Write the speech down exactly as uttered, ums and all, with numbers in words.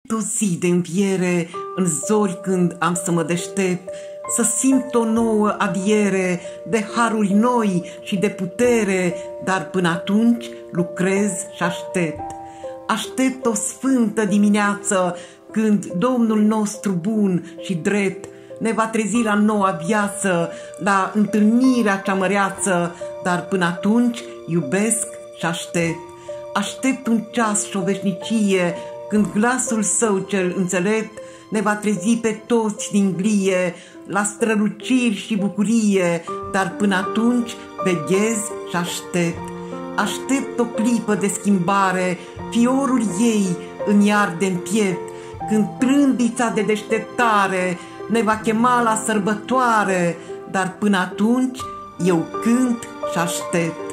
aștept o zi de înviere în zori când am să mă deștept, să simt o nouă adiere de haruri noi și de putere, dar până atunci lucrez și aștept. Aștept o sfântă dimineață când Domnul nostru bun și drept ne va trezi la noua viață, la întâlnirea cea măreață, dar până atunci iubesc și aștept. Aștept un ceas și o veșnicie când glasul său cel înțelept ne va trezi pe toți din glie la străluciri și bucurie, dar până atunci veghez și aștept. Aștept o clipă de schimbare, fiorul ei îmi arde în piept, când trâmbița de deșteptare ne va chema la sărbătoare, dar până atunci eu cânt și aștept.